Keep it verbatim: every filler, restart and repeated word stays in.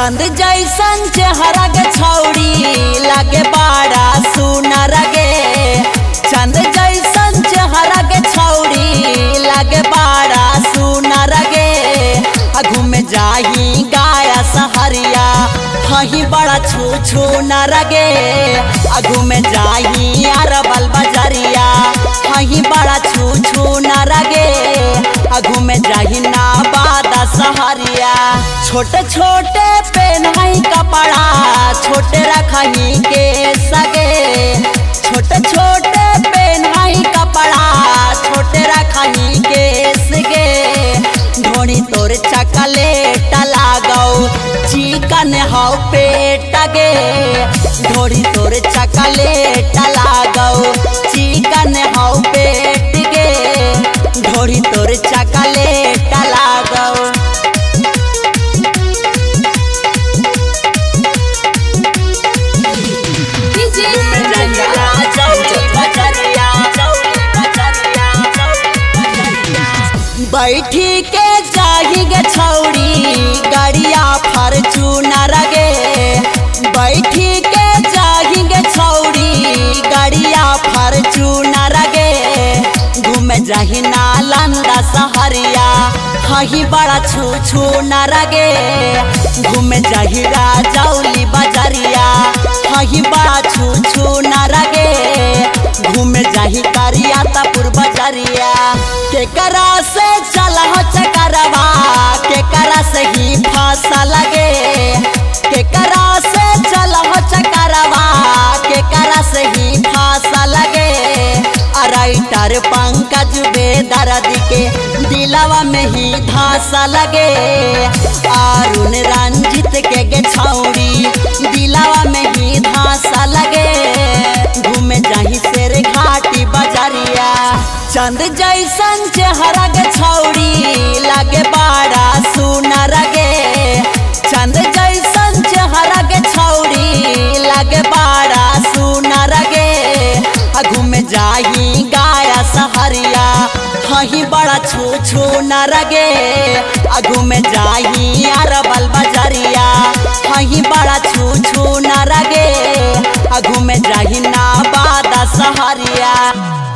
चंद जैसन चेहरा के छौड़ी लागे बड़ा सुनर गे। चंद जैसन चेहरा के छौड़ी लागे बड़ा सुनर गे। घूमे जाही गाया सहरिया हही बड़ा छू छू न रगे। घूमे जाही अरबल बजरिया हही बड़ा छू छू न रगे। घूमे जाही ना बादा सहरिया छोटे छोटे पहनाई कपड़ा छोटे रखही के सगे। छोटे छोटे पहनाई कपड़ा छोटे रखही के सगे। ढोनी तोर चकलेट लागौ चिकन हौ पेट गे। ढोरी तोर चकलेट लागौ चिकन हौ पेट गे। ढोरी तोर चकलेट लागौ। बैठी के जाही गे छौड़ी गड़िया फॉर्च्यूनर गे। बैठी के जाही गे छौड़ी गड़िया फॉर्च्यूनर गे। घूमे जाही नालंदा सहरिया हही बड़ा छू छू न रगे। घूमे जाही राजौली बजरिया हही बड़ा छू छू न रगे। घूमे जाही करियातापुर बजरिया केकरा से चला हो चकरवा केकरा से ही फांसा लगे। केकरा से चला हो चकरवा केकरा से ही फांसा लगे। राइटर पंकज बेदर्द के दिलवा में ही धांसा लगे। अरुण रंजित के गे छौड़ी दिलवा में ही धांसा लगे। घूमे जाही शेर घाटी बजरिया चंद जैसन चेहरा के छौड़ी लागे बड़ा सुनर गे। चंद जैसन चेहरा के छौड़ी लागे बड़ा सुनर गे। घूमे जाही गाया सहरिया हही बड़ा छू छू न रगे। घूमे जाही अरबल बजरिया हही बड़ा छू छू न रगे। घूमे जाही ना बादा सहरिया।